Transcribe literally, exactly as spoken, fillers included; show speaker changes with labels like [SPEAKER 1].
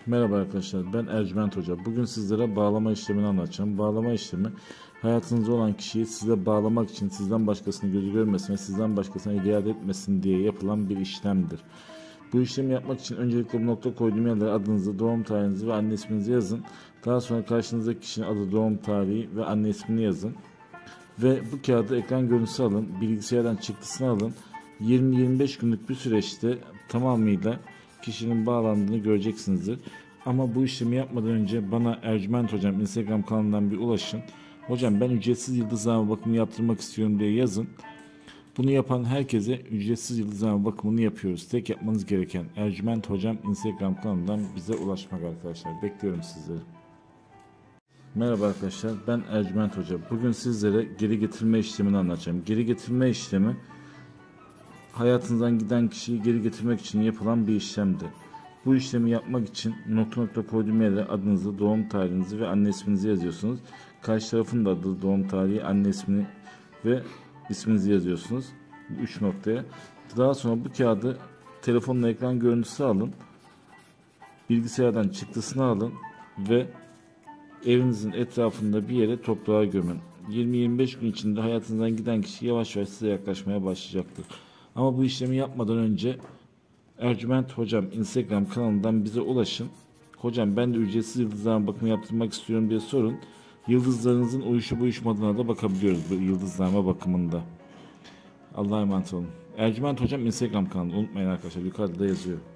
[SPEAKER 1] Merhaba arkadaşlar, ben Ercüment Hoca. Bugün sizlere bağlama işlemini anlatacağım. Bağlama işlemi, hayatınızda olan kişiyi size bağlamak için sizden başkasını gözü görmesin ve sizden başkasına hediye etmesin diye yapılan bir işlemdir. Bu işlemi yapmak için öncelikle bu nokta koyduğum yerlere adınızı, doğum tarihinizi ve anne isminizi yazın. Daha sonra karşınızdaki kişinin adı, doğum tarihi ve anne ismini yazın. Ve bu kağıdı ekran görüntüsü alın, bilgisayardan çıktısını alın. yirmi yirmi beş günlük bir süreçte tamamıyla kişinin bağlandığını göreceksinizdir. Ama bu işlemi yapmadan önce bana Ercüment Hocam Instagram kanalından bir ulaşın. Hocam ben ücretsiz yıldızlama bakımı yaptırmak istiyorum diye yazın. Bunu yapan herkese ücretsiz yıldızlama bakımını yapıyoruz. Tek yapmanız gereken Ercüment Hocam Instagram kanalından bize ulaşmak arkadaşlar. Bekliyorum sizleri. Merhaba arkadaşlar, ben Ercüment Hoca. Bugün sizlere geri getirme işlemini anlatacağım. Geri getirme işlemi hayatınızdan giden kişiyi geri getirmek için yapılan bir işlemdir. Bu işlemi yapmak için nokta nokta koyduğum yere adınızı, doğum tarihinizi ve anne isminizi yazıyorsunuz. Karşı tarafın da adı, doğum tarihi, anne ismini ve isminizi yazıyorsunuz. üç noktaya. Daha sonra bu kağıdı telefonla ekran görüntüsü alın. Bilgisayardan çıktısını alın ve evinizin etrafında bir yere toprağa gömün. yirmi yirmi beş gün içinde hayatınızdan giden kişi yavaş yavaş size yaklaşmaya başlayacaktır. Ama bu işlemi yapmadan önce Ercüment Hocam Instagram kanalından bize ulaşın. Hocam ben de ücretsiz yıldızlama bakımı yaptırmak istiyorum diye sorun. Yıldızlarınızın uyuşup uyuşmadığına da bakabiliyoruz bu yıldızlama bakımında. Allah'a emanet olun. Ercüment Hocam Instagram kanalı unutmayın arkadaşlar, yukarıda yazıyor.